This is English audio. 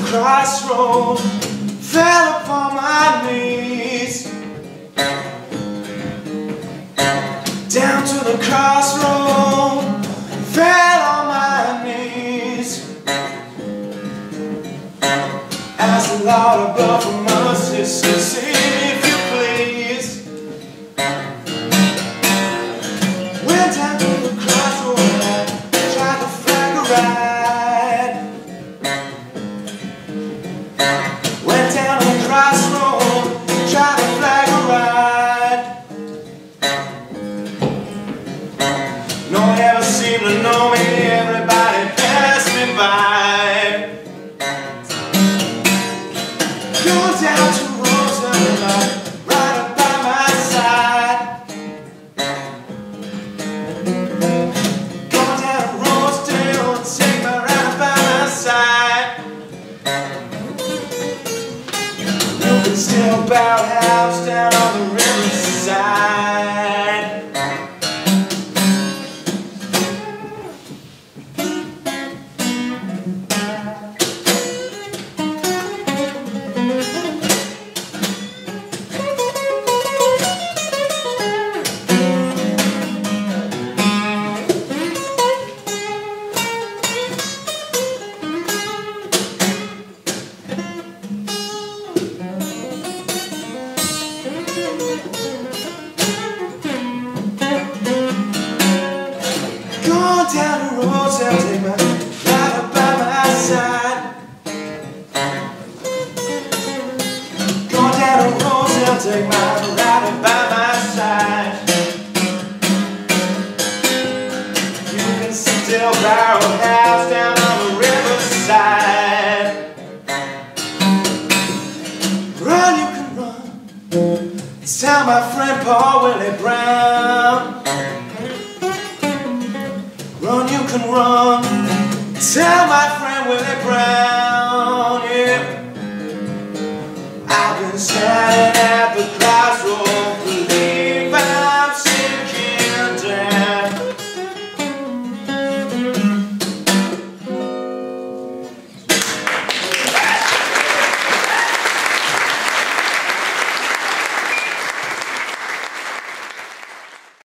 crossroads, fell upon my knees. Down to the crossroads, fell on my knees. Asked the Lord above for mercy, save me if you please. Went down to the crossroads, tried to flag a ride. Went down to the crossroads, tried to flag a ride. No one ever seemed to know me, everybody passed me by. Go down to Roosevelt, right up by my side. Go down to Rosedale and take me right up by my side. You can still build a house down on the riverside. Down the roads, I'll take my right up by my side. Go down the roads, I'll take my right up by my side. You can still borrow a house down on the riverside. Run, you can run. Tell my friend Paul Willie Brown. Run, you can run. Tell